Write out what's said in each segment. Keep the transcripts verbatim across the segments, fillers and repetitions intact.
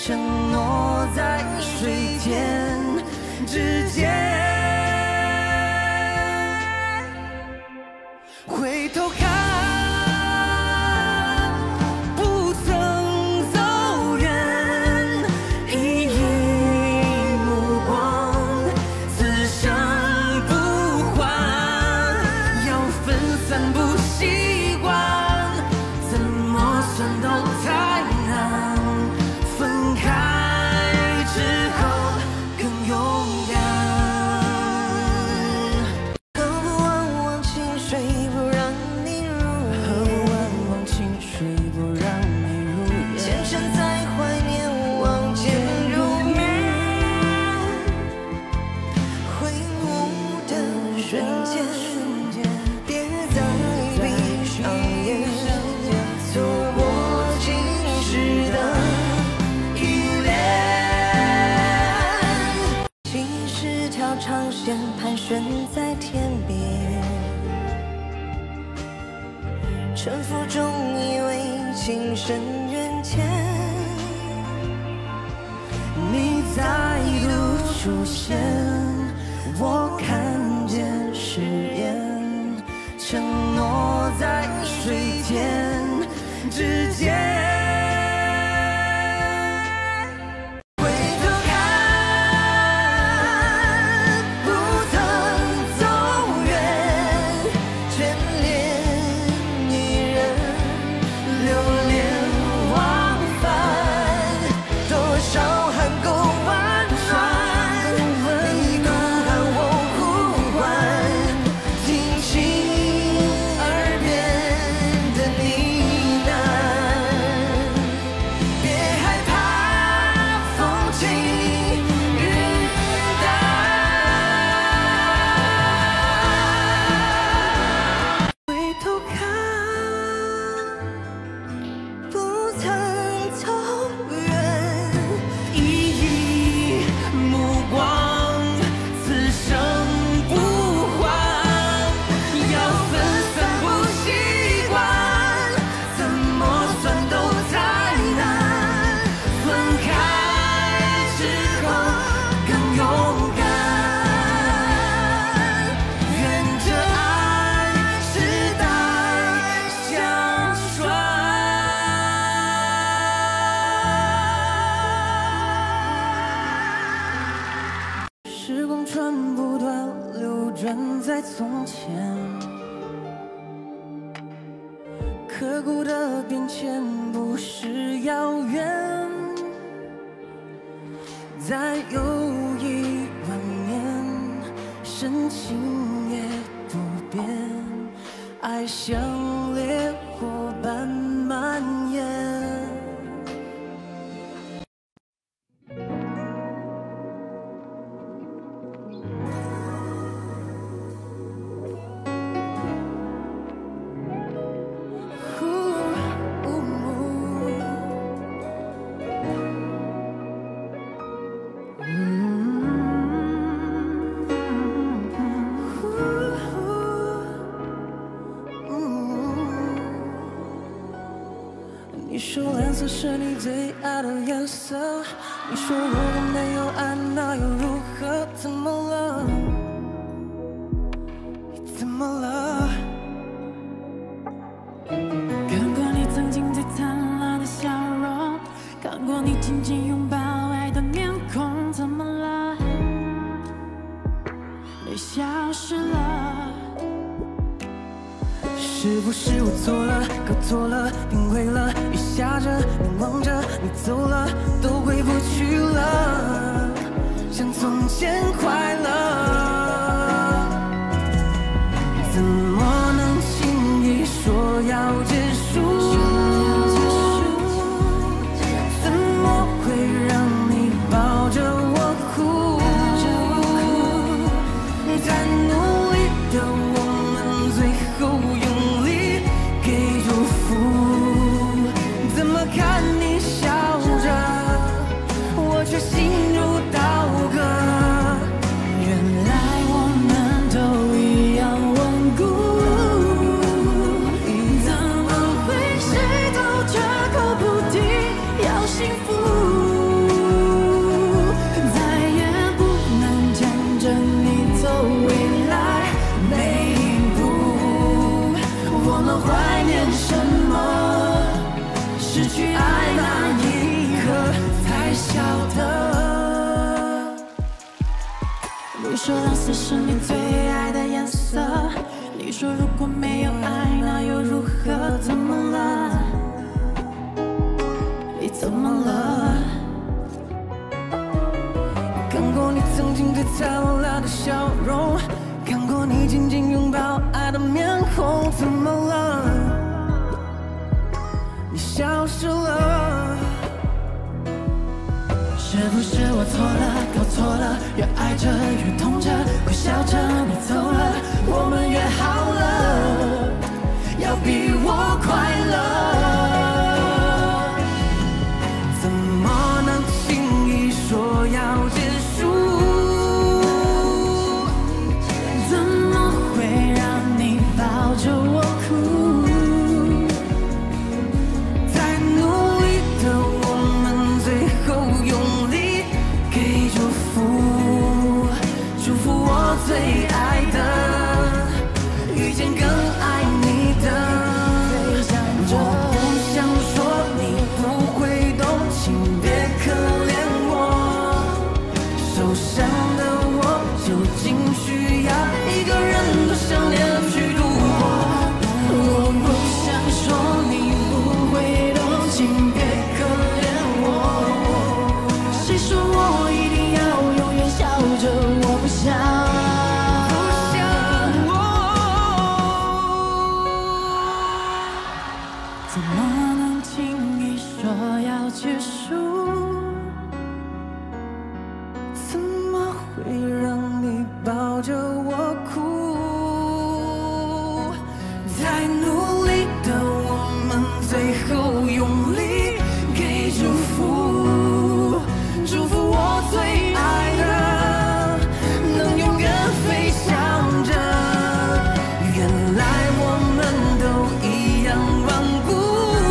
承诺在水天之间。回头看，不曾走远，一一目光，此生不换。要分散不习惯，怎么算都太难。分开之后更勇敢。何不忘忘情水，不让你入眠？何不忘忘情水，不让你入眠？前尘在怀念，望见入眠。回眸的瞬间，别再闭上眼，错过今世的依恋。心是条长线，盘旋在天边，沉浮中以为情深缘浅。你再度出现，我看见誓言，承诺在水天之间。回头看，不曾走远，眷恋一人，流连忘返，多少寒沟弯转，你孤寒我呼唤，听清耳边的呢喃。别害怕风轻云淡，回头看，不曾走远，一一目光，此生不换。要分散不习惯，怎么算都太难。分开之后更勇敢，愿这爱世代相传。时光穿不断，流转在从前，刻骨的变迁不是遥远。再有一万年，深情也不变，爱像烈火般蔓延。你说蓝色是你最爱的颜色，你说如果没有爱那又如何？怎么了？你怎么了？ 看过你曾经最灿烂的笑容，看过你紧紧拥抱爱的面孔，怎么了？你消失了。 是不是我错了，搞错了，定位了，雨下着，你望着，你走了，都回不去了，像从前快乐，怎么能轻易说要结束？怎么会让你抱着我哭？太努力的我们，最后用力给祝福，怎么看你笑着？ 说蓝色是你最爱的颜色，你说如果没有爱，那又如何？怎么了？你怎么了？ 看过你曾经最灿烂的笑容，看过你紧紧拥抱爱的面孔，怎么了？你消失了。 是不是我错了，搞错了？越爱着越痛着，快笑着你走了，我们约好了，要比我快乐。 怎么能轻易说要结束？ 怎么会让你抱着我哭？ 再努力的我们，最后用力给祝福，祝福我最爱的，遇见更爱你的。我不想说你不会懂，请别可怜我。受伤的我究竟需要一个人多想念去度过？ 我不想说你不会懂，请别可怜我。谁说我一定要永远笑着？我不想。怎么能轻易说要结束？ 怎么会让你抱着我哭？再努力的我们，最后用力给祝福，祝福我最爱的，能永远飞翔着。原来我们都一样顽固。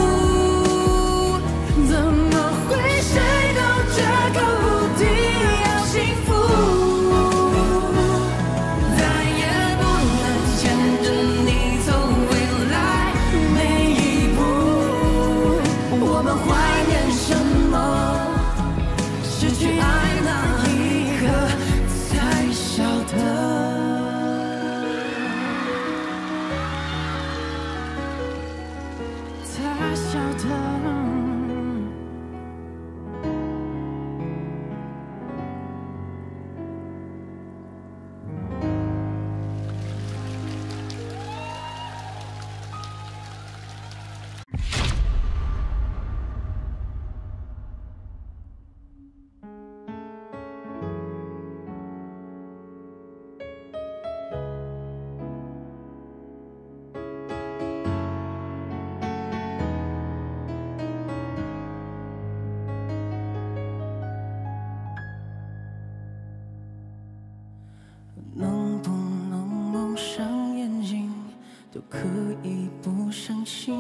怎么会谁都绝口不提要幸福？再也不能牵着你走未来每一步。我们怀念什么？失去爱那一刻才晓得。 才晓得。 能不能蒙上眼睛都可以不伤心？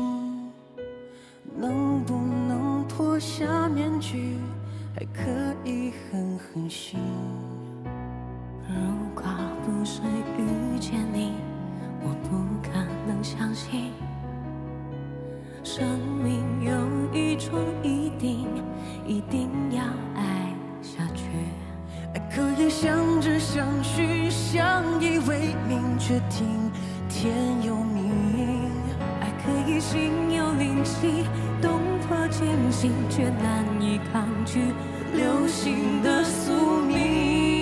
能不能脱下面具还可以狠狠心？ 如果不是遇见你，我不可能相信生命有一种一定，一定要爱下去。 爱可以相知相许，相依为命，却听天由命。 爱可以心有灵犀，动魄惊心，却难以抗拒流星的宿命。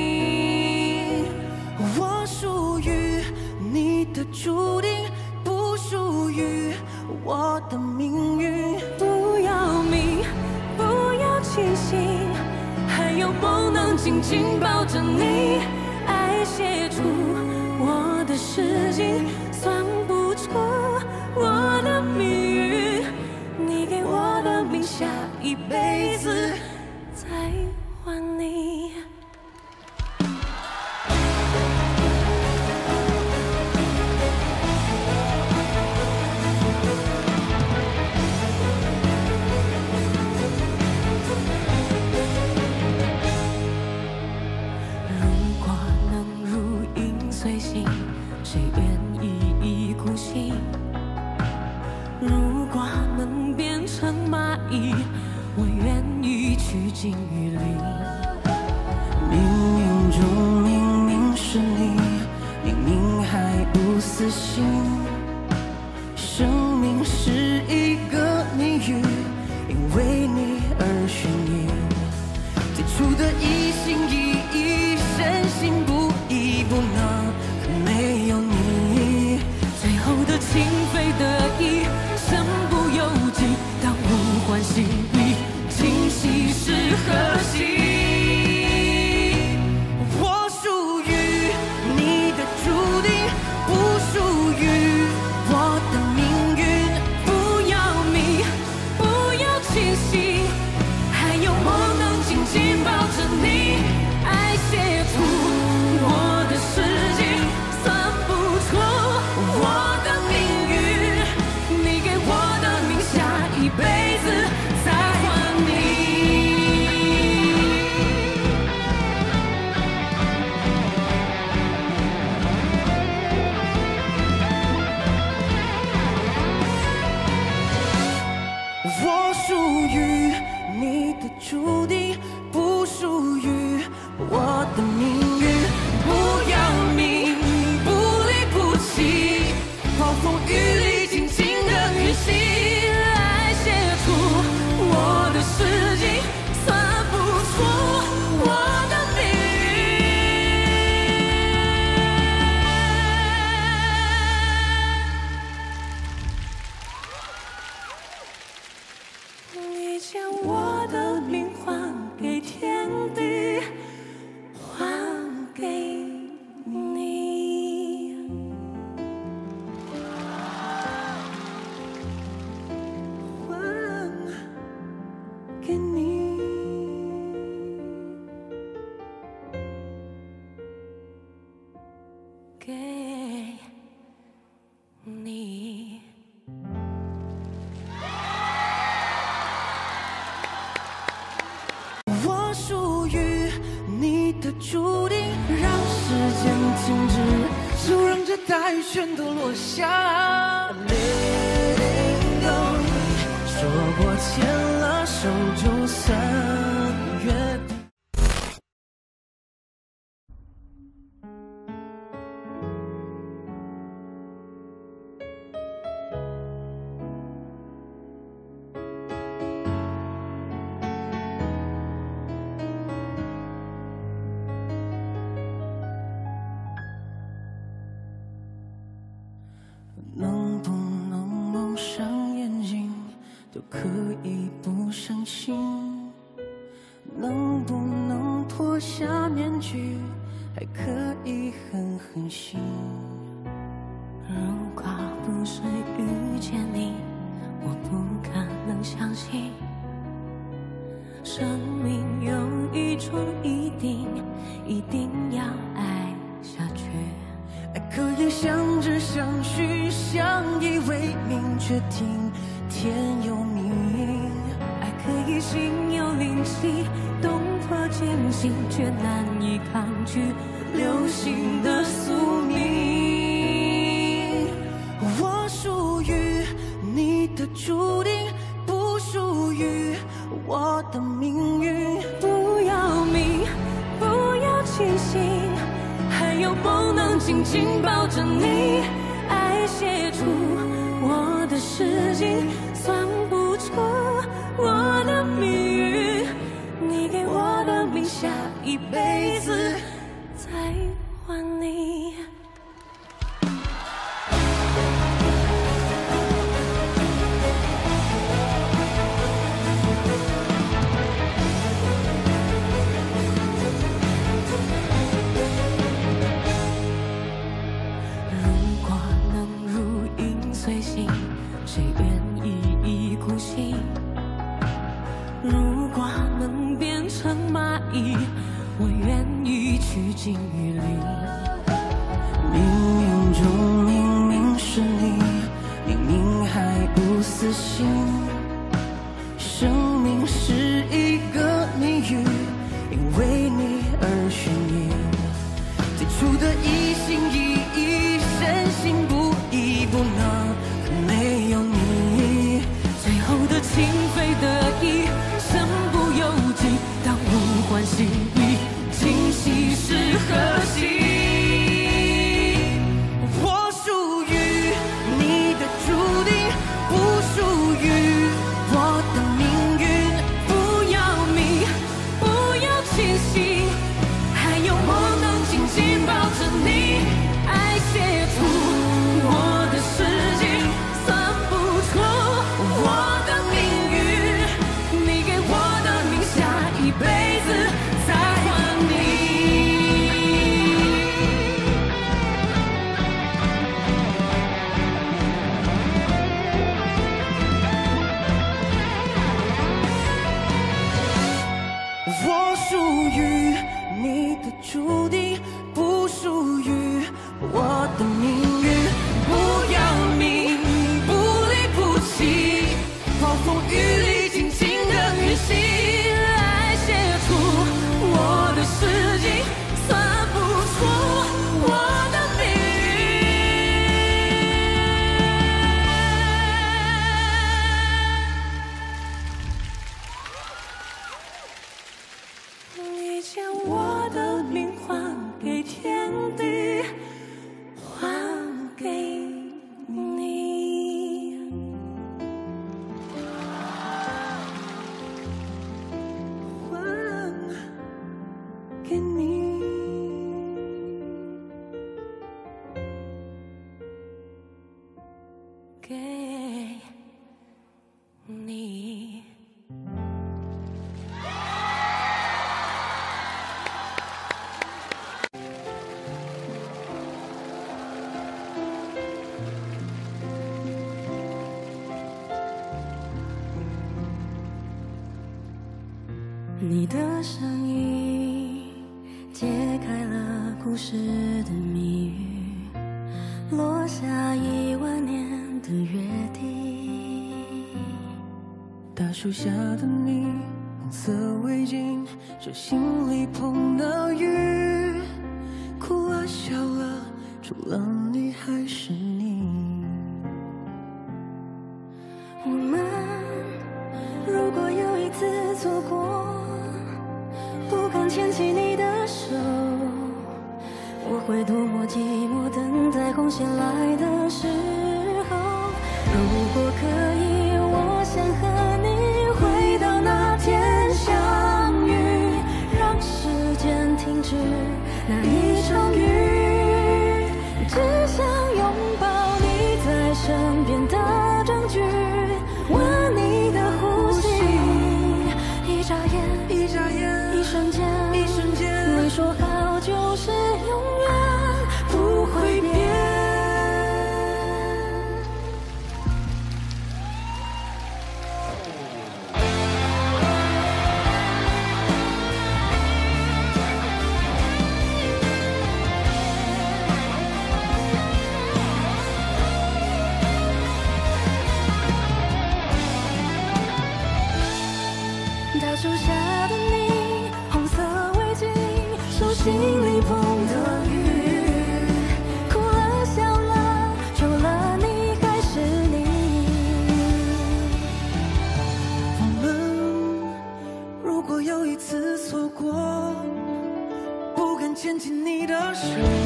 我属于你的注定，不属于我的命运。 不要命，不要清醒，还有梦能紧紧抱着你。爱写出我的诗经，算不出我的命运。你给我的命，下一辈子再还你。谁愿意一孤行？如果能变成蚂蚁，我愿意趋近于零。 冥冥中明明是死心。生命是一个谜语，因为你而眩晕。最初的一心一意，深信不疑，不能没有你。 最后的情非得已，身不由己，当无欢喜意，今夕是何夕？ 我属于你的注定，不属于我的命运。 不要迷，不要清醒，还有梦能紧紧抱着你。爱写出我的世界，算不出我的命运。你给我的名下，一辈子再还你。 我属于你的注定，不属于我的命运。不要命，不离不弃，暴风雨里静静的运行。 爱写出我的世界，算不出我的命运。你将我的命还给天地，还给你。 还给你。 给你。 我属于你的注定，让时间静止，就让这大雨全都落下。Letting go， 说过牵了手就算约定。能不能蒙上眼睛，都可以不伤心？能不能脱下面具，还可以狠狠心？ 如果不是遇见你，我不可能相信生命有一种一定，一定要爱下去。 爱可以相知相许，相依为命，却听天由命。 爱可以心有灵犀，动魄艰辛，却难以抗拒流星的宿命。 我属于你的注定，不属于我的命运。 不要迷，不要清醒，还有梦能紧紧抱着你。爱写出我的世界，算不出我的命运。你给我的名下，一辈子再还你。如果能如影随形，谁愿意一意孤行？如果能变成蚂蚁，我愿意趋近于零。 冥冥中明明是你，明明还不死心。生命是一个谜语，因为你而眩晕。最初的一心一意，深信不疑，不能没有你。 最后的情非得已，身不由己，当无欢喜意，今夕是何夕？ 我属于我属于你的注定，不属于我的命运。不要命，不离不弃，暴风雨里静静的运行，来写出我的事迹，算不出我的命运。你将我的命还给天地，还给你，还给你，给你。 你的声音解开了故事的谜语，落下一万年的约定。 大树下的你，红色围巾，是心里碰到雨，哭了笑了，除了你还是你。 我们如果有一次错过，不敢牵起你的手，我会多么寂寞，等待红线来的时候。如果可以，我想和你回到那天相遇，让时间停止那一场雨，只想拥抱你在身边的证据，闻你的呼吸，一眨眼， 一眨眼， 一瞬间， 一瞬间， 你说好就是永远不会变。大树下的你，红色围巾，手心里碰的雨，哭了笑了，除了你还是你。 我们如果有一次错过，不敢牵起你的手，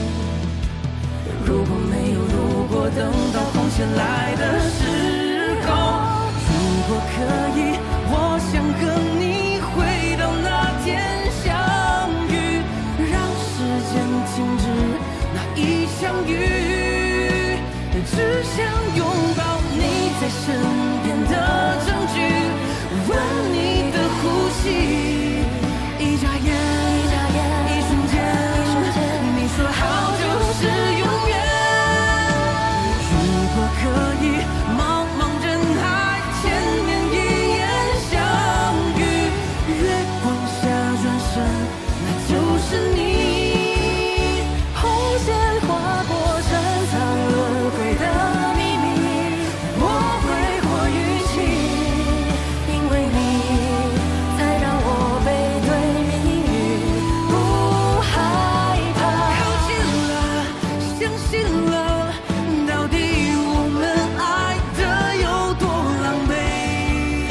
如果没有如果，等到红线来的时候，如果可以，我想和你回到那天相遇，让时间停止那一场雨，只想拥抱你在身边的证据，闻你的呼吸，一眨眼， 一眨眼， 一瞬间， 一瞬间， 你说好就是永远。如果可以，茫茫人海，千年一眼相遇，月光下转身，那就是你。 红线划过深藏轮回的秘密，我挥霍运气，因为你才让我背对命运不害怕。 靠近了，相信了，到底我们爱的有多狼狈？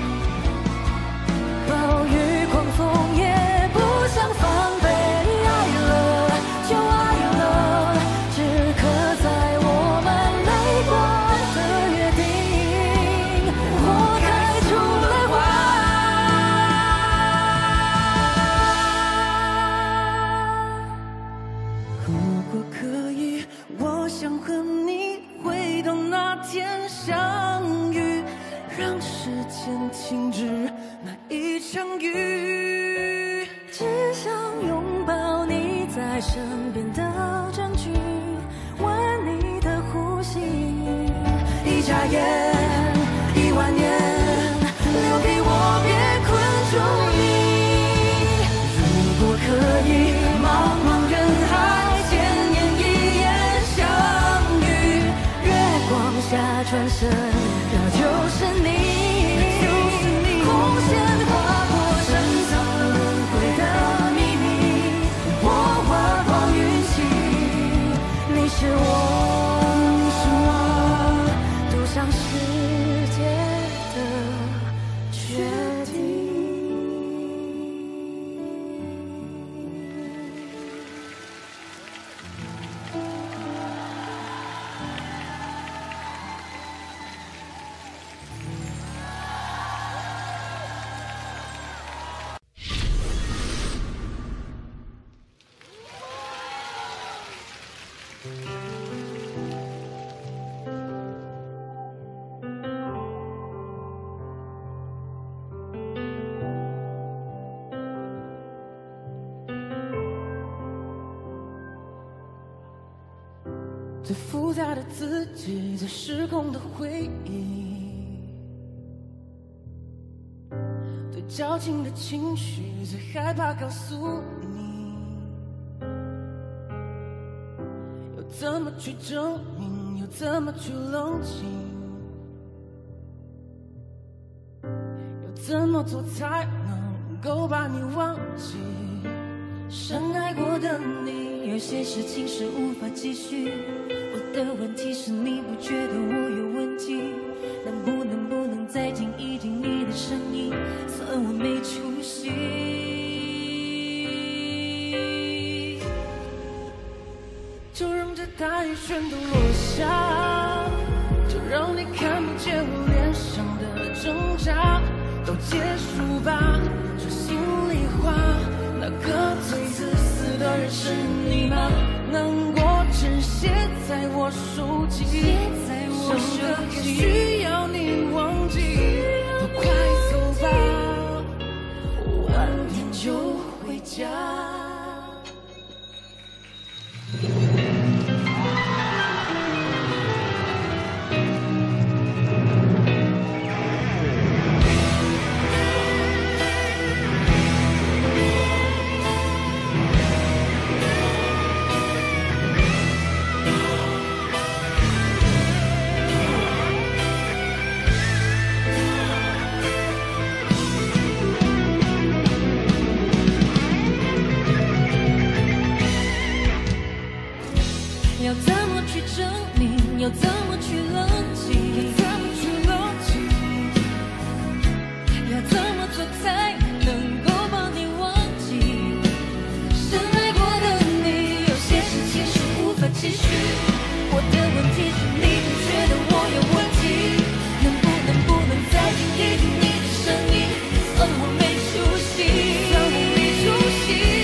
暴雨狂风也不想防备，爱了就爱了，只刻在我们泪光的约定，我开出了花。 如果可以，我想和你回到那天相遇，让时间停止那一场雨， 只想拥抱你在身边的证据，闻你的呼吸， 一眨眼，一万年，留给我别困住你。 最复杂的自己，最失控的回忆，最矫情的情绪，最害怕告诉你，又怎么去证明，又怎么去冷静，又怎么做才能够把你忘记？深爱过的你， 有些事情是无法继续。我的问题是你不觉得我有问题？能不能不能再听一听你的声音？算我没出息。 就让这大雨全都落下，就让你看不见我脸上的挣扎，都结束吧。说心里话，那个最自私的人是你吗？难过只写在我手机，剩的也需要你忘记。都快走吧，晚点就回家。 要怎么去证明？要怎么去冷静？ 要怎么去冷静？ 要怎么做才能够把你忘记？深爱过的你，有些事情是无法继续。我的问题是你不觉得我有问题？能不能不能再听一听你的声音？算我没出息，算我没出息。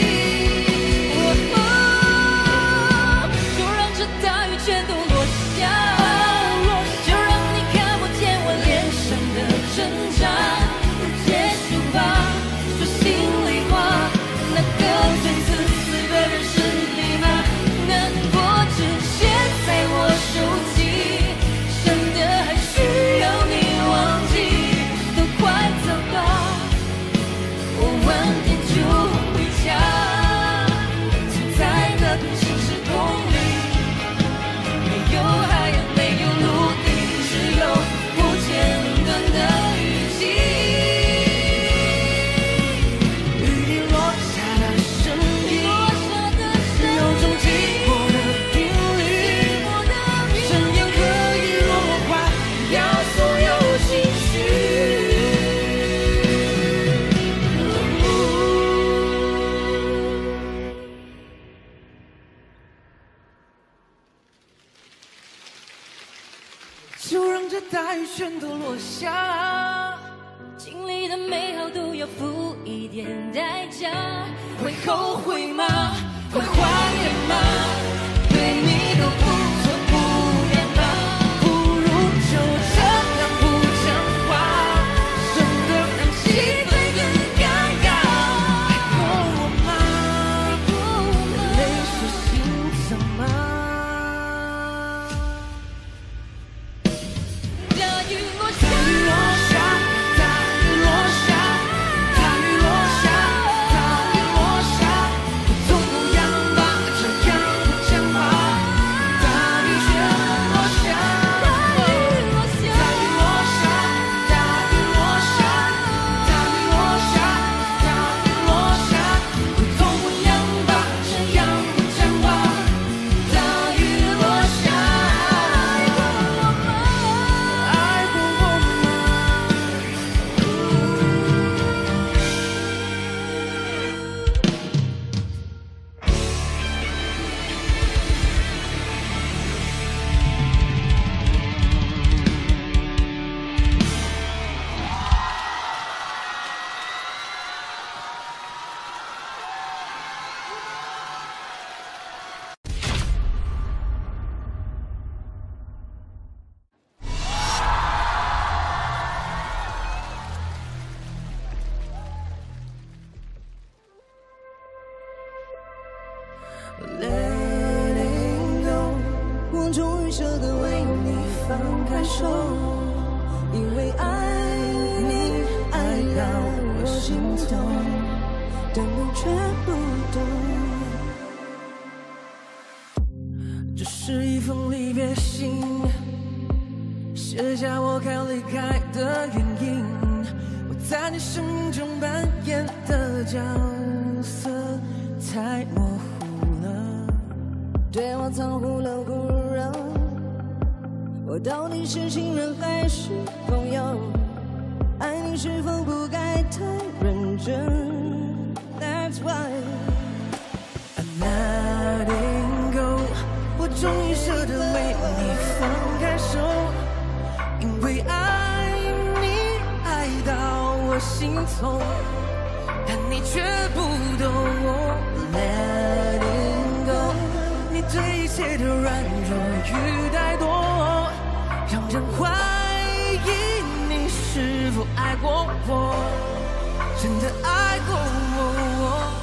大雨全都落下，就让你看不见我脸上的挣扎，结束吧。说心里话，那个最自私的人是你吗？难过只写在我手机，剩的还需要你忘记。都快走吧，我晚点就回家。存在的城市空里。没有海洋，没有陆地，只有不间断的雨季。 雨滴落下的声音，有种寂寞的频率，怎样可以弱化掉所有情绪？就让这大雨全都落下， 经历的美好都要付一点代价。 会后悔吗？会怀念吗？对你都不错不远吧，不如就这样不讲话，省得让气氛更尴尬。爱过我吗？泪水心脏吗？ 大雨落下， 大雨落下，大雨落下，大雨落下，大雨落下，总不样吧，这样不讲话。大雨全落下，大雨落下，大雨落下，大雨落下，大雨落下，大雨落下，总不样吧，这样不讲话。大雨落下，爱过我吗？爱过我吗？Letting go，握着于舍得为你放开手，因为爱你爱到我心痛，但你却不懂。这是一封离别信，写下我该离开的原因，我在你生命中扮演的角色太模糊了，对我藏忽冷忽热，我到底是情人还是朋友？爱你是否不该太认真 ？That's why I'm letting go。我终于舍得为你放开手，因为爱你爱到我心痛，但你却不懂我 letting go。你对一切的软弱与怠惰，让人怀疑你是否爱过我，真的爱过我。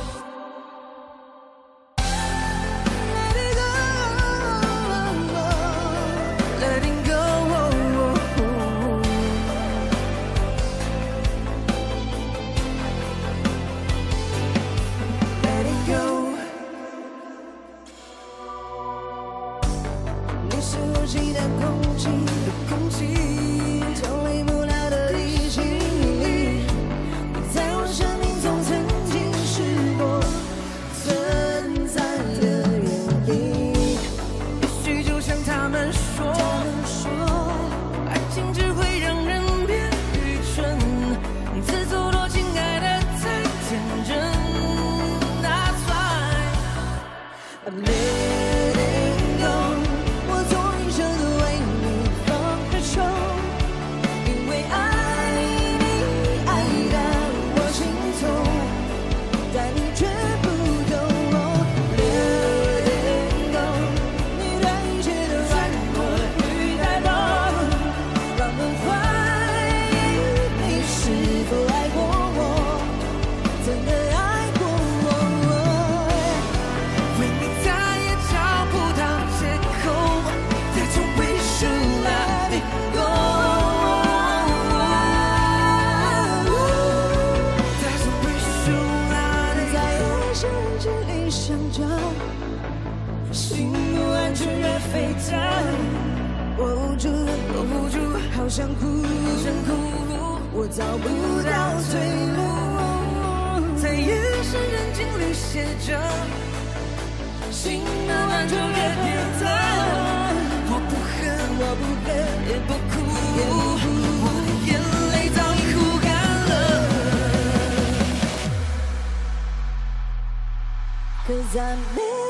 Cause I'm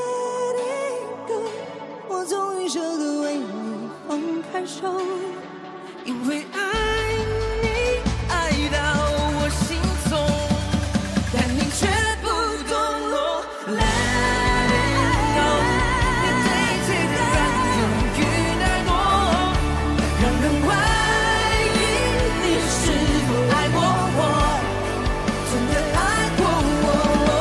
letting go， 我终于舍得为你放开手，因为爱你爱到我心痛，但你却不懂我 letting go。你对一切的软弱与怠惰，让人怀疑你是否爱过我，真的爱过我。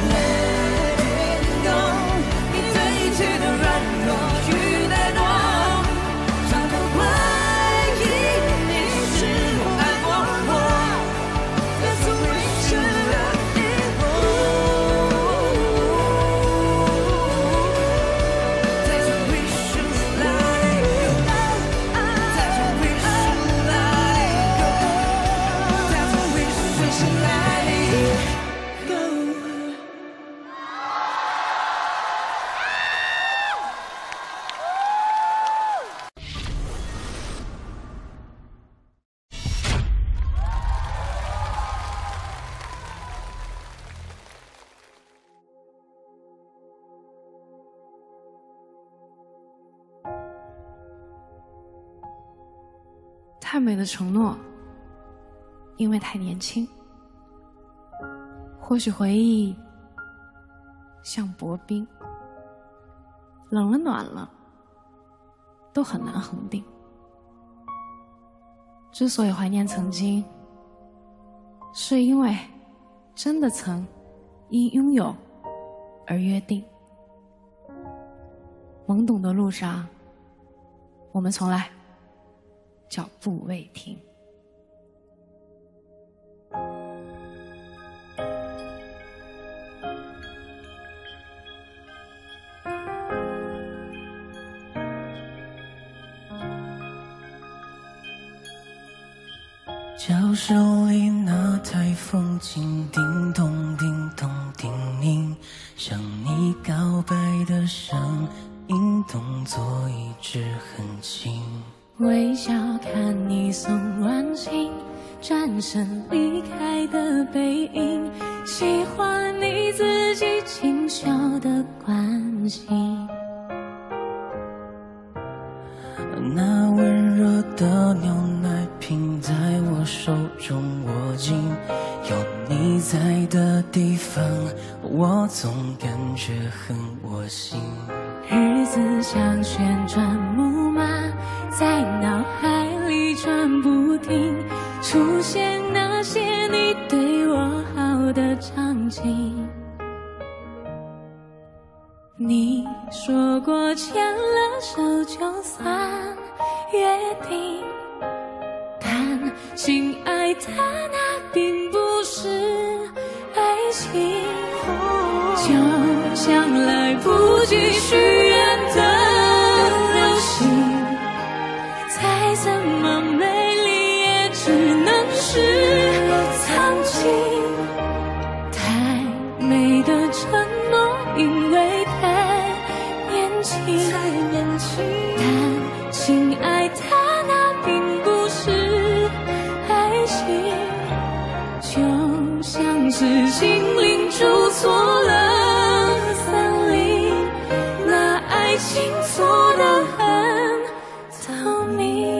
太美的承诺，因为太年轻。或许回忆像薄冰，冷了暖了，都很难恒定。之所以怀念曾经，是因为真的曾因拥有而约定。懵懂的路上， 我们重来，脚步未停。 教室里那台风琴叮咚叮咚叮咛，向你告白的声音动作一直很轻。 微笑看你送完信，转身离开的背影，喜欢你自己轻巧的关心。 那温热的牛奶瓶在我手中握紧，有你在的地方，我总感觉很窝心。 日子像旋转木马，在脑海里转不停，出现那些你对我好的场景。你说过牵了手就算约定，但亲爱的，那并不是爱情。就像来不及许愿的流星，再怎么美丽也只能是曾经。太美的承诺，因为太年轻，但亲爱的，那并不是爱情。就像是心灵住错了森林，那爱情错得很透明。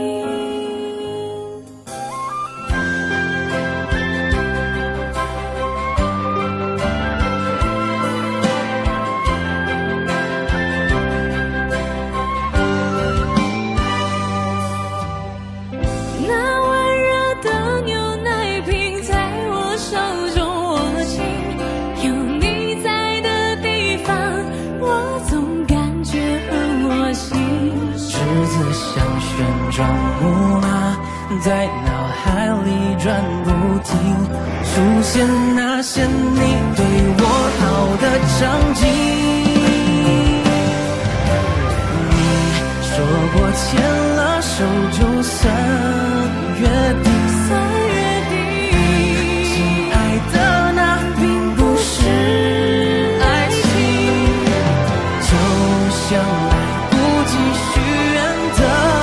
转木马在脑海里转不停，出现那些你对我好的场景。你说过牵了手就算约定，亲爱的，那并不是爱情。就像来不及许愿的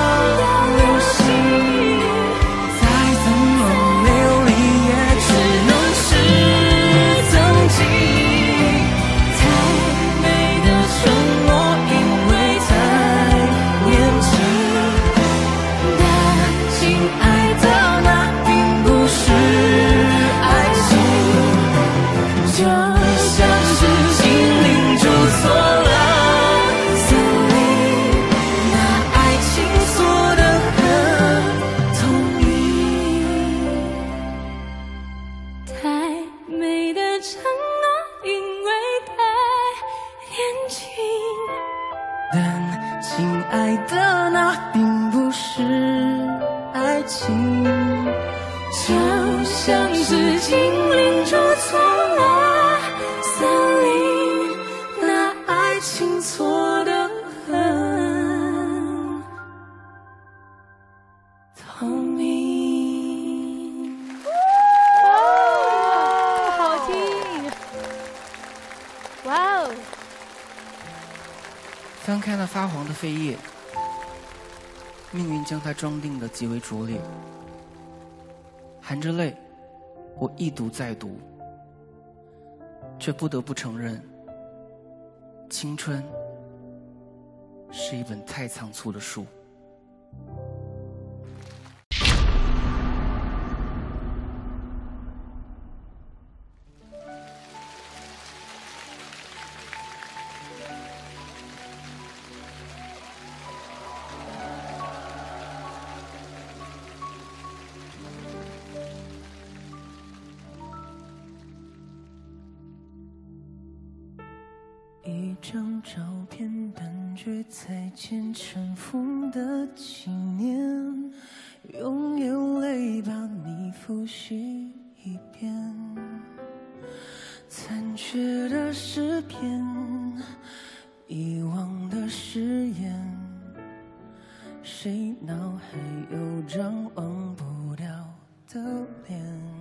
翻开那发黄的扉页，命运将它装订得极为拙劣。含着泪，我一读再读，却不得不承认，青春是一本太仓促的书。 一张照片，感觉再见尘封的纪念，用眼泪把你复习一遍。残缺的诗篇，遗忘的誓言，谁脑海有张忘不掉的脸？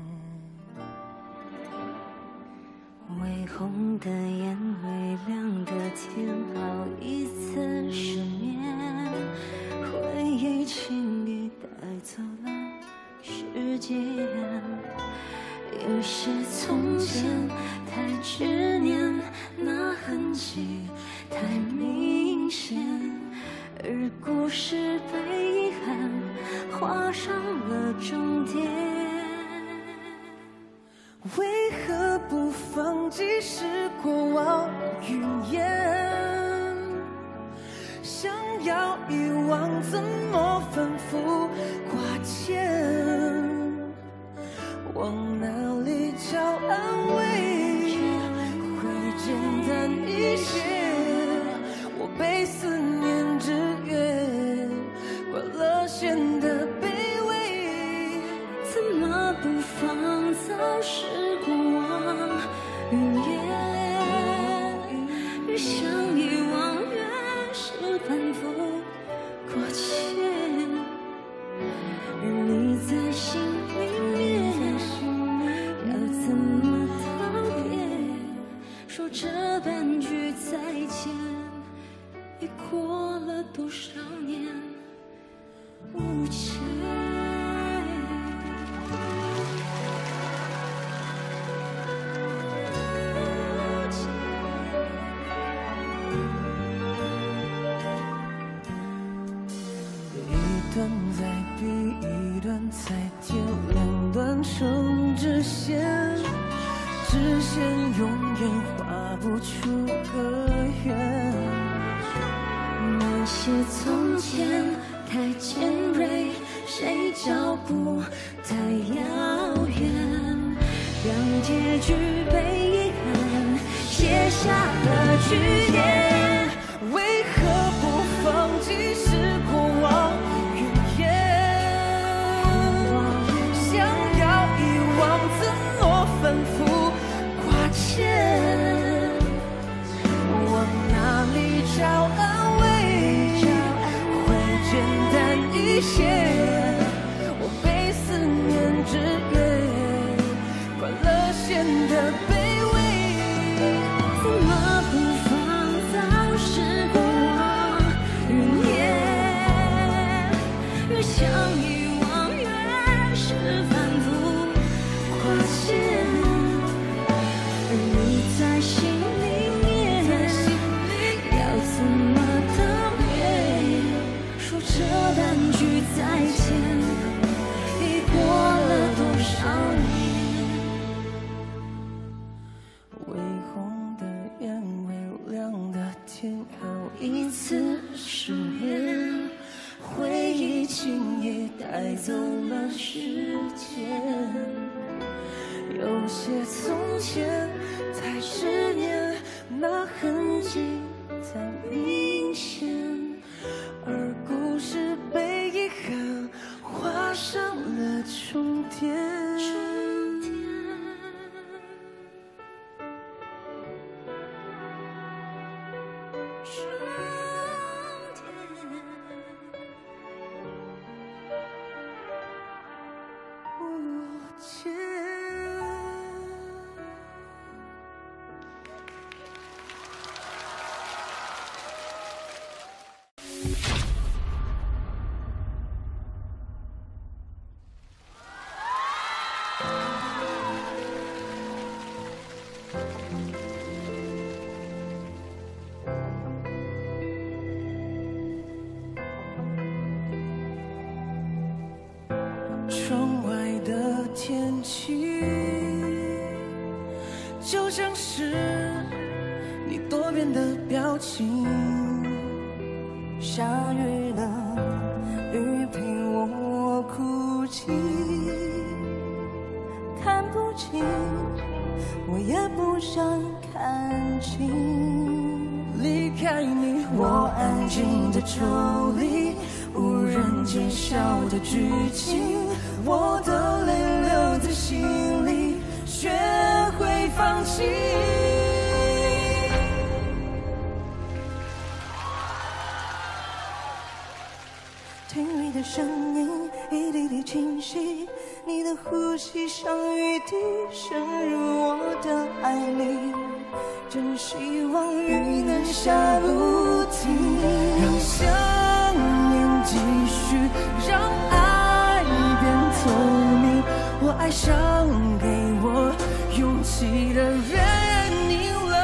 微红的眼，微亮的天，好一次失眠，回忆轻易带走了时间。有些从前太执念，那痕迹太明显，而故事被遗憾画上了终点。 为何不放弃是过往云烟？想要遗忘，怎么反复挂牵？往哪里找安慰？会简单一些。我被思念制约，关了线的卑微， 怎么不放早是过往云烟？越想遗忘，越是反复挂牵。而你在心里面，要怎么道别？说这半句再见，已过了多少年？无解。 一段再比一段再添，两段成直线，直线永远画不出个圆。 那些从前太尖锐，谁脚步太遥远，让结局被遗憾写下了句点。 为何不放弃是过往云烟？想要遗忘，怎么反复挂牵？往哪里找安慰？会简单一些。我被思念制约，关了线的卑微， 怎么不放早是过往云烟？越想遗忘，越是反复挂牵。而你在心里面，要怎么道别？说这半句再见，已过了多少年？ 微红的眼，微亮的天，好一次失眠，回忆轻易带走了时间。有些从前太执念，那痕迹太明显，而故事被遗憾画上了终点。无解。窗外的天气就像是你多变的表情，下雨了，雨陪我哭泣，看不清，我也不想看清。 你，我安静的抽离，无人揭晓的剧情，我的泪留在心里，学会放弃。听你的声音一滴滴清晰，你的呼吸像雨滴渗入我的爱里，真希望雨能下不停，让想念继续，让爱变透明。我爱上给我勇气的人，你了。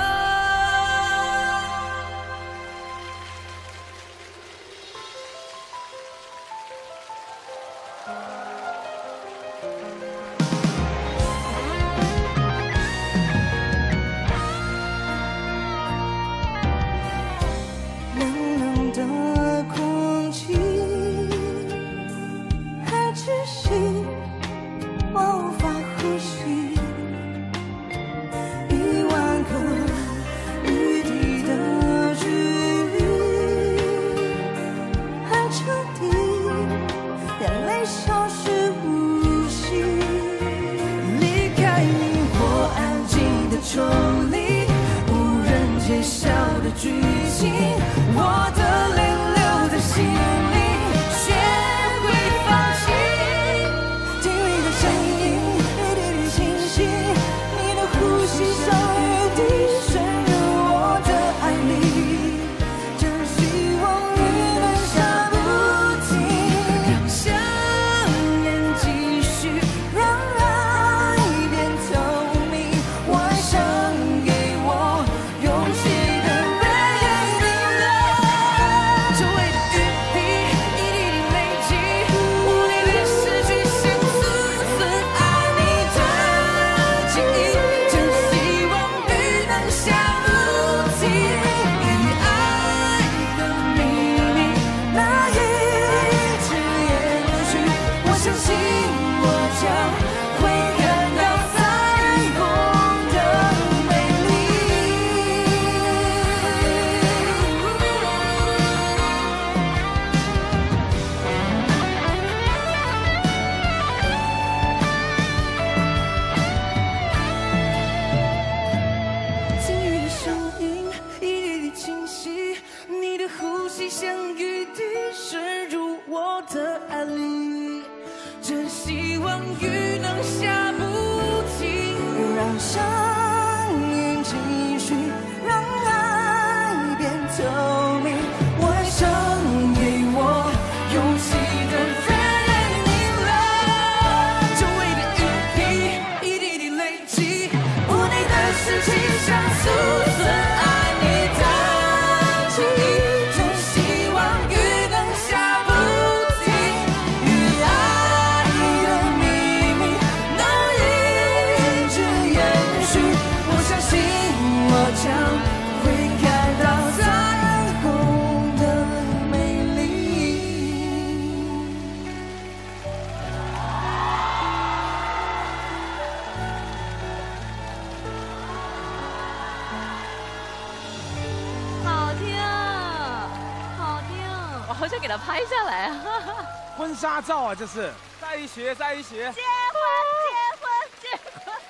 好想给他拍下来啊！ 婚纱照啊，这是再一学再一学。 结婚，结婚，结婚。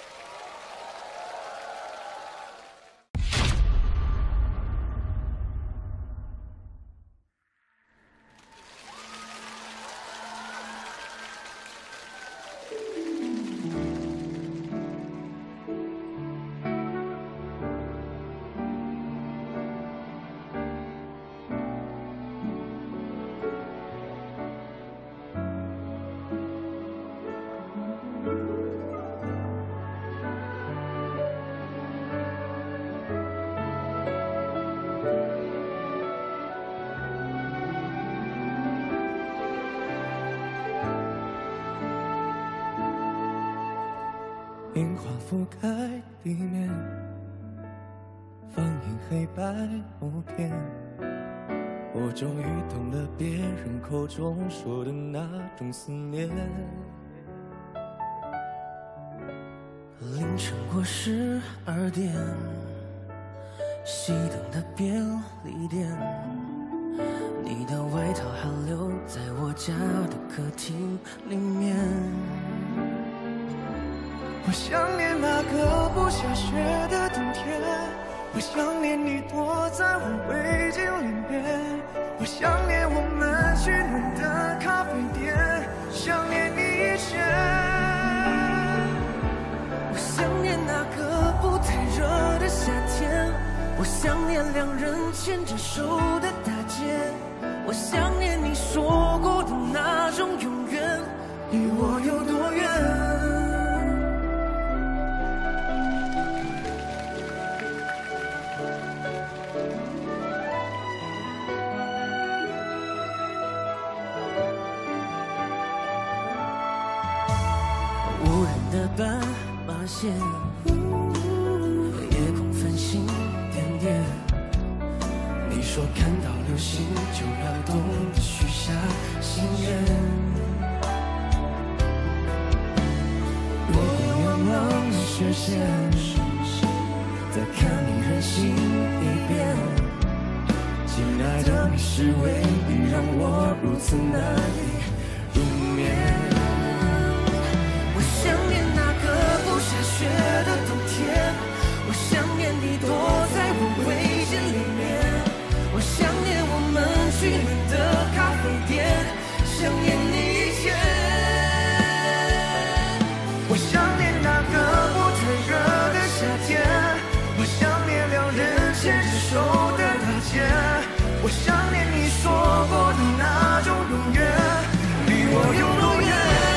樱花覆盖地面，放映黑白默片。我终于懂了别人口中说的那种思念。凌晨过十二点， 熄灯的便利店，你的外套还留在我家的客厅里面。 我想念那个不下雪的冬天，我想念你躲在我围巾里面，我想念我们取暖的咖啡店，想念你一切。 我想念那个不太热的夏天，我想念两人牵着手的大街，我想念你说过的那种永远，离我有多远？无人的斑马线，夜空繁星点点。你说看到流星就要懂得许下心愿。如果愿望实现，再看你任性一遍。亲爱的，你是唯一让我如此难以入眠。我想念那个不下雪的冬天，我想念你躲在我围巾里面，我想念我们取暖的咖啡店，想念你一切。 我想念那个不太热的夏天，我想念两人牵着手的大街，我想念你说过的那种永远，离我有多远？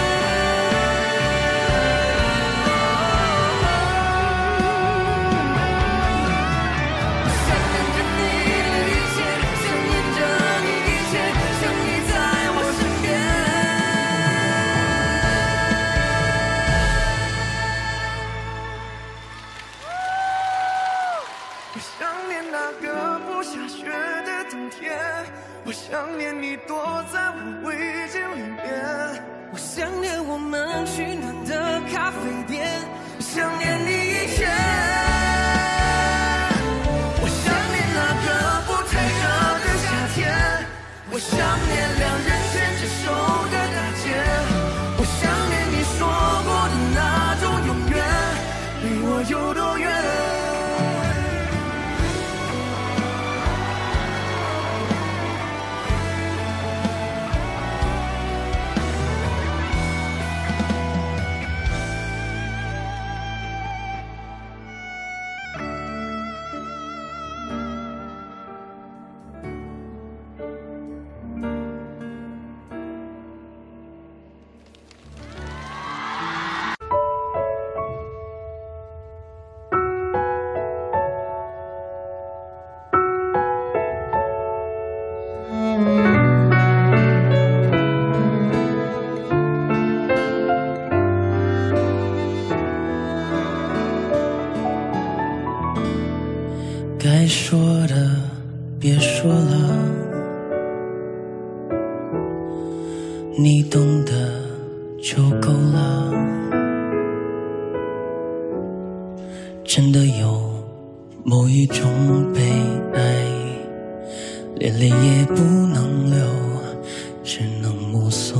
我想念你躲在我围巾里面， 我想念我们取暖的咖啡店，想念你一切。 我想念那个不太热的夏天，我想念两人牵着手的大街，我想念你说过的那种永远，离我有多远？ 该说的别说了，你懂得就够了。真的有某一种被爱，连泪也不能流，只能目送。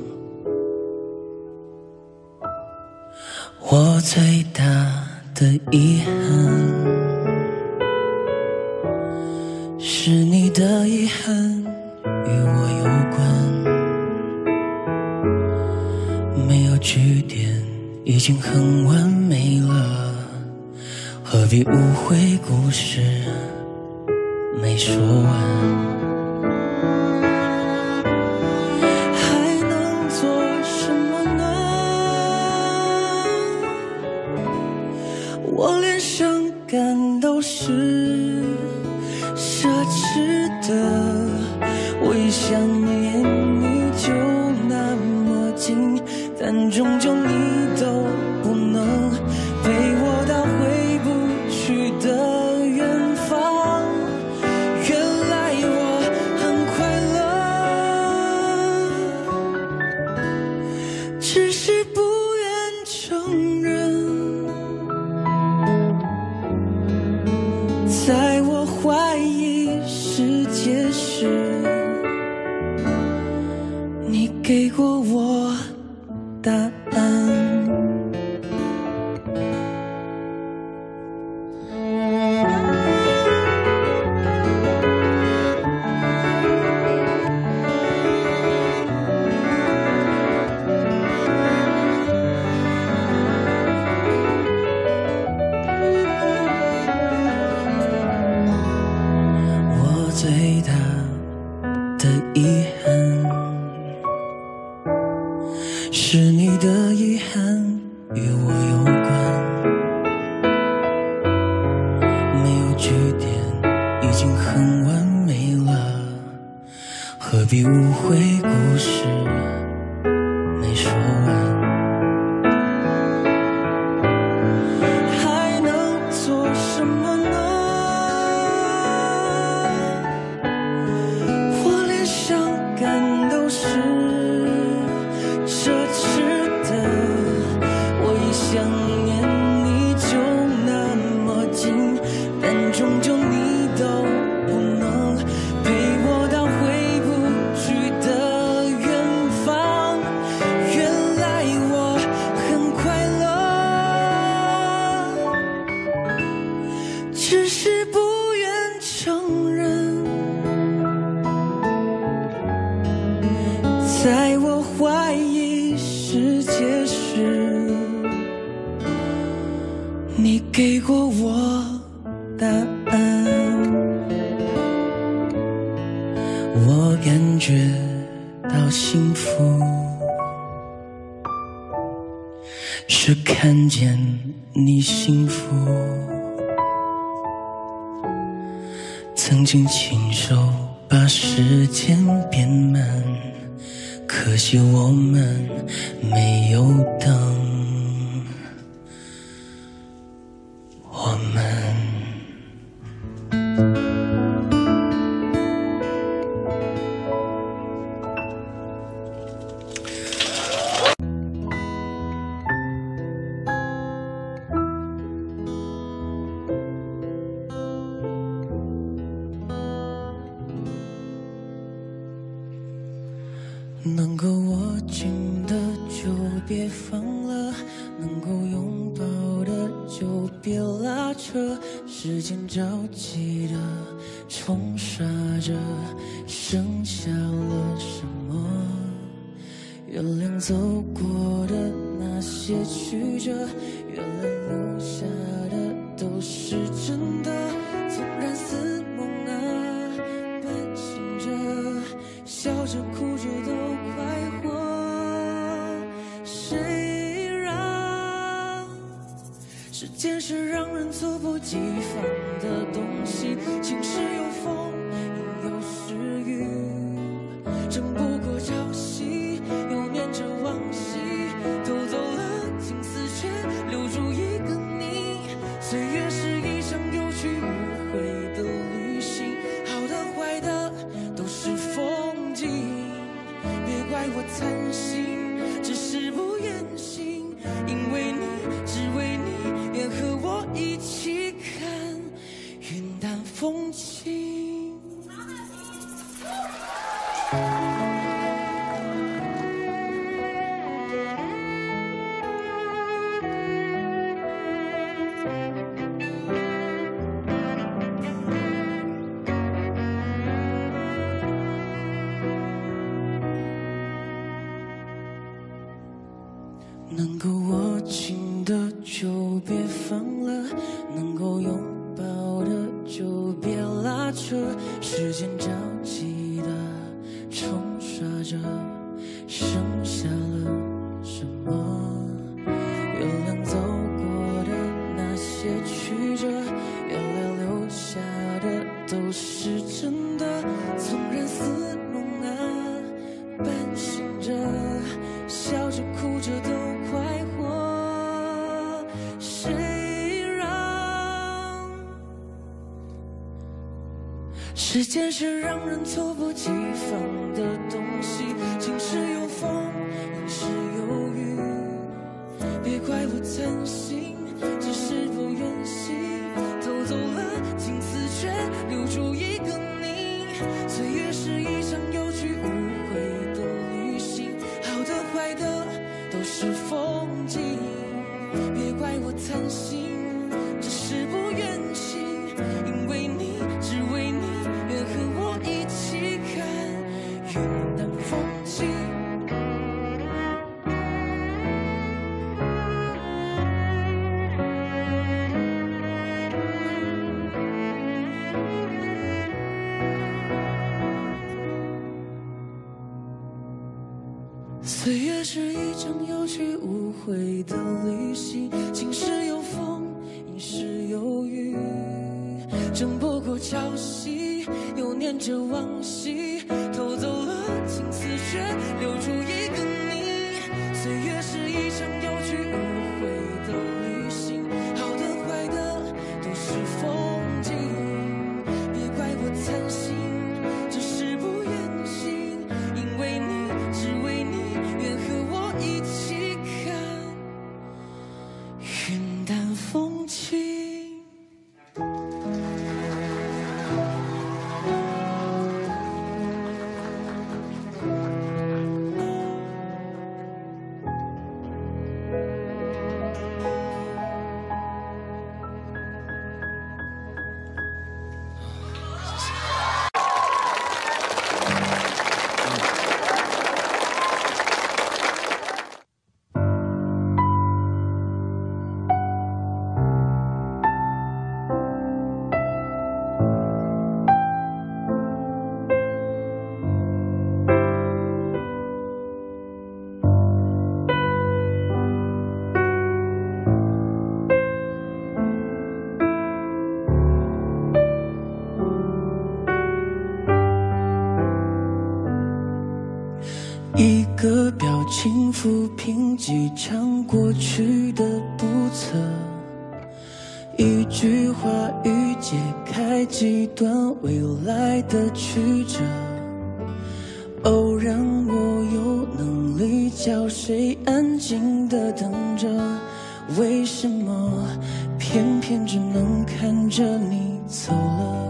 我最大的遗憾，是你的遗憾与我有关，没有句点已经很完美了，何必误会故事没说完。还能做什么呢？我脸上感到是奢侈的，我一想念你就那么近，但终究你都不能陪我到回不去的远方。原来我很快乐，只是不愿承认。 在我怀疑世界时，你给过我答案。最大的遗憾是你的遗憾与我有关，没有句点已经很完美了，何必误会故事没说完。还能做什么呢？感都是奢侈的，我一想念你就那么近，但终究你都不能陪我到回不去的远方。原来我很快乐，只是不愿承认。在我怀疑世界时，你给过我答案。我感觉到幸福，是看见你幸福。曾经亲手把时间变慢，可惜我们没有等，我们能够握紧的就别放了，能够拥抱的就别拉扯，时间着急的冲刷着，剩下了什么？月亮走过的那些曲折，原来留下的都是真的，纵然似梦啊，半醒着，笑着哭着都快活。谁让时间是让人猝不及防的东西，晴时有风，阴有时雨，争不过朝夕，又念着往昔，偷走了青丝却留住一个你。岁月是一场有去无回的旅行，好的坏的都是风景，别怪我贪心，只是不愿醒，因为你，只为你，愿和我一起看云淡风轻。能够握紧的就别放了，能够拥抱的就别拉扯，时间着急的冲刷着，剩下了什么？月亮走过的那些曲折，原来留下的都是真的，纵然似梦啊，半醒着，笑着哭着都快活。谁让时间是让人猝不及防的东西，晴时有风，阴时有雨，别怪我贪心，只是不愿醒，偷走了青丝留住一个你。岁月是一场有去无回的旅行，好的坏的都是风景。别怪我贪心，只是不愿醒，因为你，只为你，愿和我一起看云淡风轻。岁月是一场有去无回的旅行，晴时有风，阴时有雨，挣不过潮汐，又念着往昔，偷走了青丝却留住一个你。岁月是一场有去无回的旅行，好的坏的都是风景。别怪我贪心，只是不愿醒，因为你，只为你，愿和我一起看云淡风轻。一个表情抚平几场过去的不测，一句话语解开几段未来的曲折。哦，让我有能力叫谁安静地等着，为什么偏偏只能看着你走了？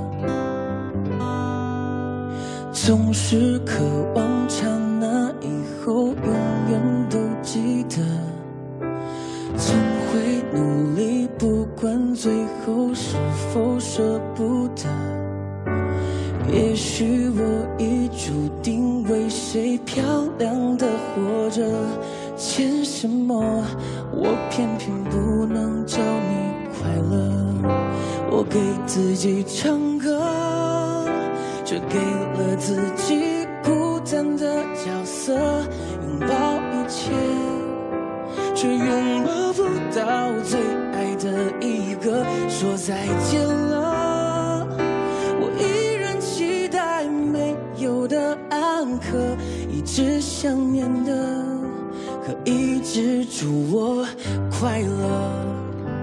总是渴望刹那以后永远都记得，总会努力，不管最后是否舍不得。也许我已注定为谁漂亮的活着，欠什么我偏偏不能叫你快乐。我给自己唱歌，却给了自己孤单的角色，拥抱一切，却拥抱不到最爱的一个。说再见了，我依然期待没有的安可，一直想念的，可一直祝我快乐。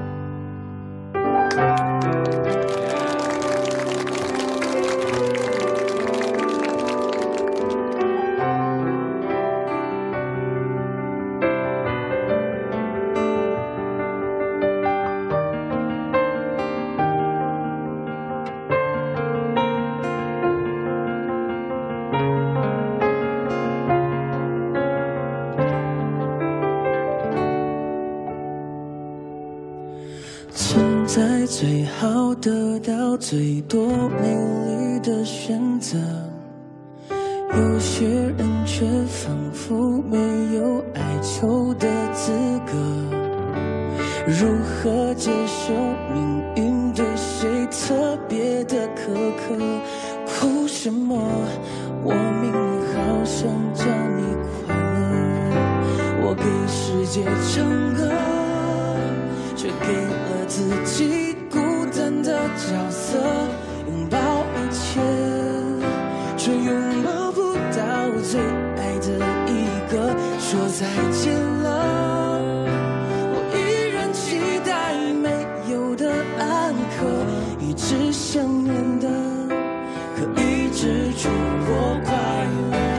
存在最好得到最多美丽的选择，有些人却仿佛没有哀求的资格。如何接受命运对谁特别的苛刻？哭什么？我明明好想叫你快乐。我给世界唱歌，却给了自己孤单的角色，拥抱一切，却拥抱不到最爱的一个。说再见了，我依然期待没有的安可，一直想念的，可一直祝我快乐。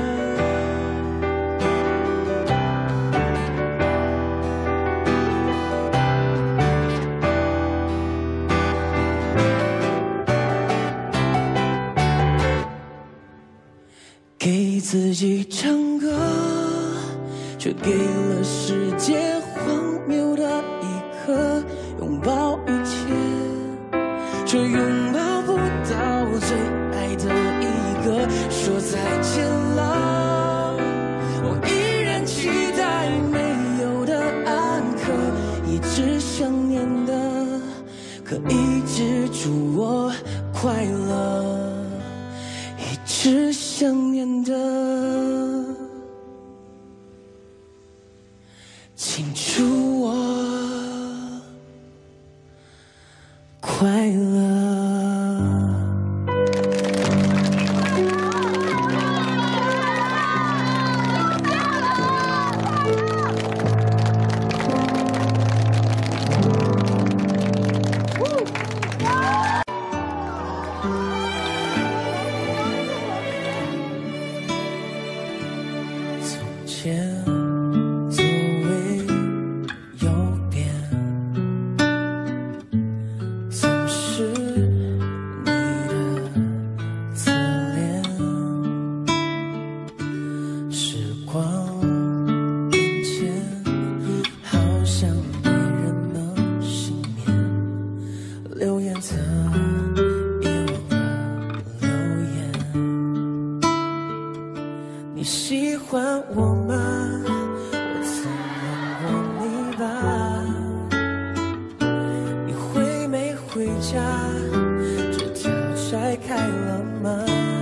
给自己唱歌，却给了世界荒谬的一刻。拥抱一切，却拥抱不到最爱的一个。说再见了，我依然期待没有的安可，一直想念的，可以止住我快乐，一直想念的，请祝我快乐。从前座位右边总是你的侧脸，时光变迁，好像没人能幸免，留言册遗忘了留言。你喜欢我吗？我曾问过你吧。你回没回家？纸条拆开了吗？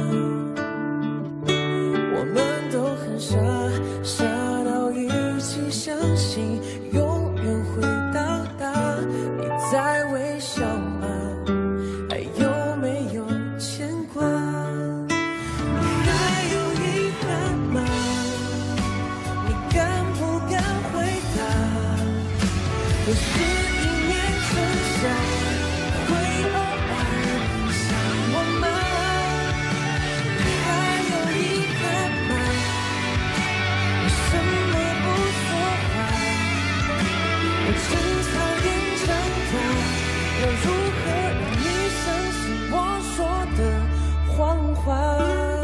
我们都很傻，傻到一起相信永远会到达。你在微笑吗？还有没有牵挂？你还有遗憾吗？你敢不敢回答？可是一年春夏，会偶尔想我吗？你还有遗憾吗？为什么不说话？我真讨厌长大，要如何让你相信我说的谎话？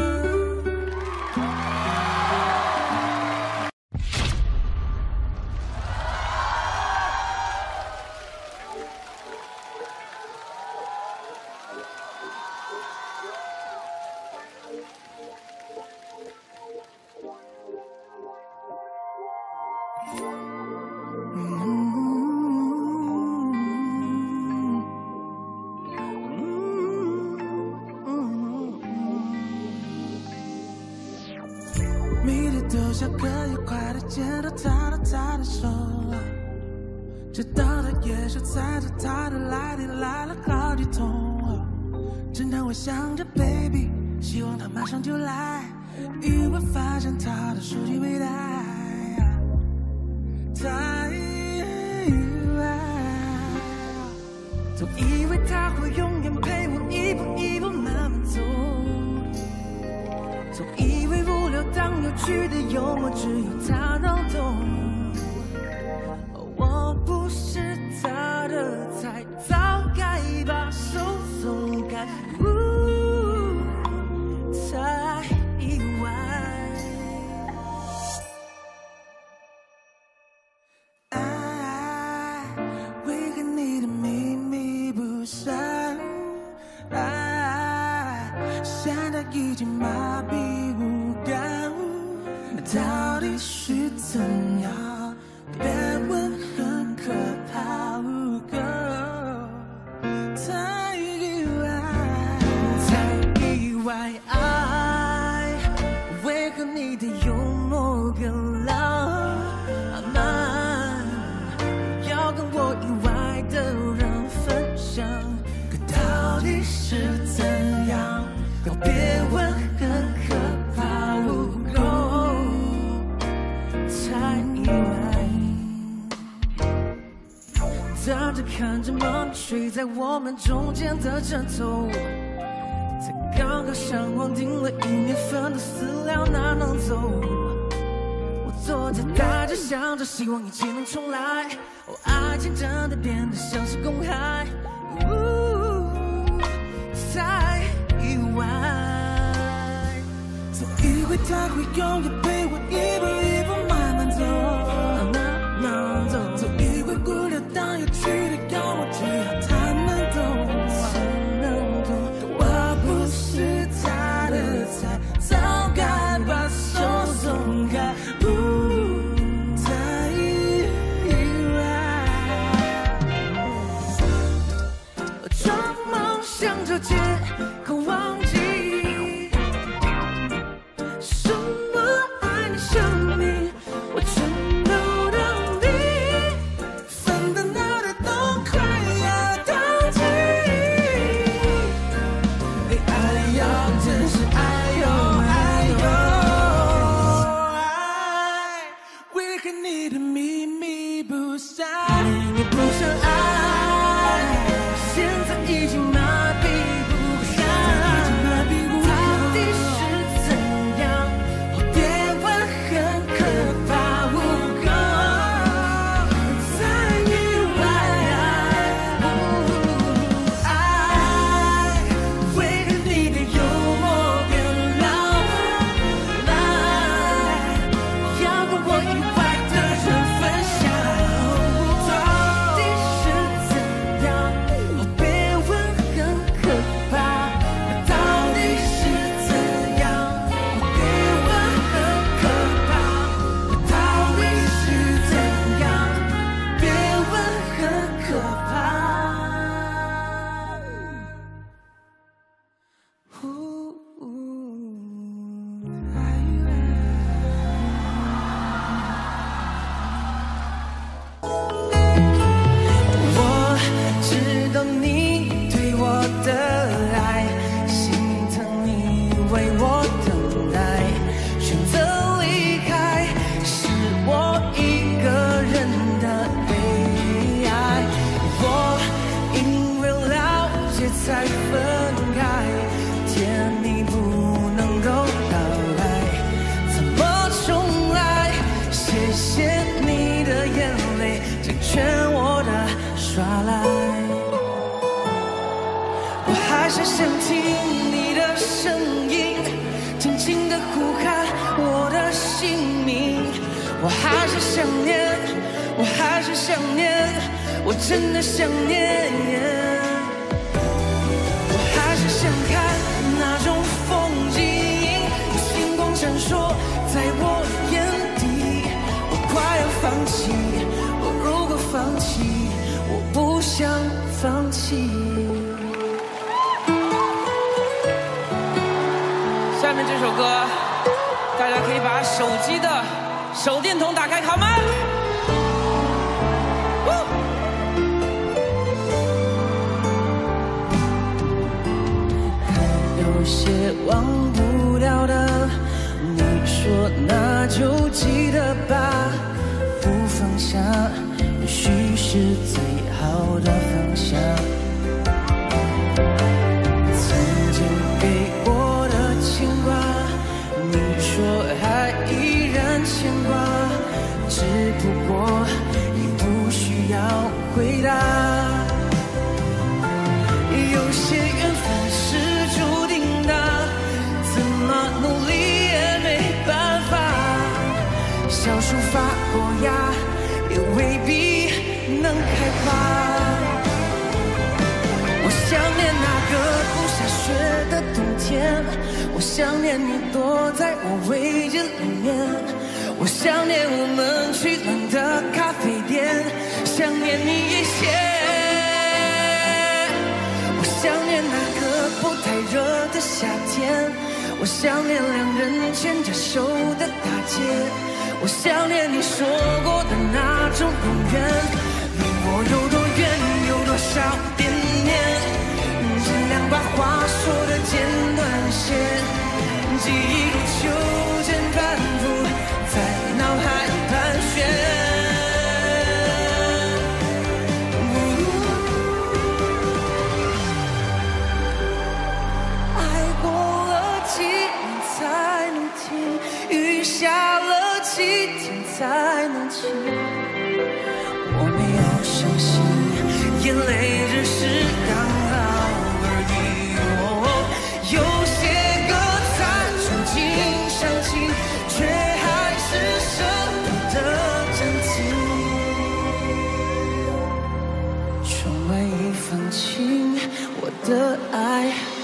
迷离的小可愉快的见到他的他的手，知道他也是猜着他的来电来了好几通。正当我想着 baby， 希望他马上就来，意外发现他的手机没带，太意外。总以为他会永远陪我一步一步慢慢走，总以为无聊当有趣的幽默只有他能懂。我不是他的菜，早该把手松开。呜，太意外。爱会和你的秘密不散，爱现在已经麻痹无感，到底是怎样？别问，很可怕。Girl， 太意外，太意外。爱为何你的幽默更浪漫？要跟我意外的人分享，可到底是怎样？都别问，很可怕。Girl， 太意外。站着看着梦睡在我们中间的枕头，才刚刚上网订了一年份的饲料，哪能走？我坐在大街想着，希望一切能重来。哦，爱情真的变得像是公害，呜，太意外。总以为他会永远陪我一步一步慢慢走，慢慢走。总以为孤独当有趣的妖魔，只要他能懂，能懂。我不是他的菜，早该把手松开。太依赖，装梦想着解，可忘记。才分开，甜蜜不能够到来，怎么重来？谢谢你的眼泪，成全我的耍赖。我还是想听你的声音，轻轻地呼喊我的姓名。我还是想念，我还是想念，我真的想念。想看那种风景，星光闪烁在我眼底。我快要放弃，我如果放弃，我不想放弃。 下面这首歌，大家可以把手机的手电筒打开，好吗？ 有些忘不了的，你说那就记得吧，不放下也许是最好的放下。曾经给我的牵挂，你说还依然牵挂，只不过你不需要回答。有些缘分是注定的，怎么努力也没办法。小树发过芽，也未必能开花。我想念那个不下雪的冬天，我想念你躲在我围巾里面，我想念我们去冷的咖啡店，想念你一些。想念那个不太热的夏天，我想念两人牵着手的大街，我想念你说过的那种永远，离我有多远，有多少惦念，尽量把话说的简短些，记忆如秋千反复在脑海盘旋。下了几天才能停，我没有相信，眼泪只是刚好而已。哦，有些歌才曾经想起， 窗外已放晴，我的爱。